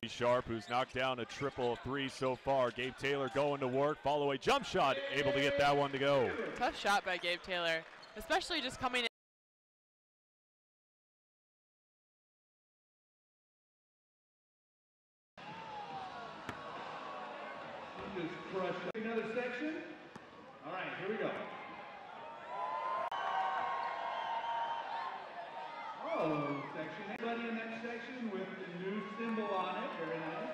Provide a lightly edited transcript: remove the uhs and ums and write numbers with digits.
Sharp, who's knocked down a triple three so far. Gabe Taylor going to work, follow away jump shot, able to get that one to go. Tough shot by Gabe Taylor, especially just coming in. Just crushed another section. All right, here we go. Oh, section. Anybody in that section with the new symbol on it? Very nice.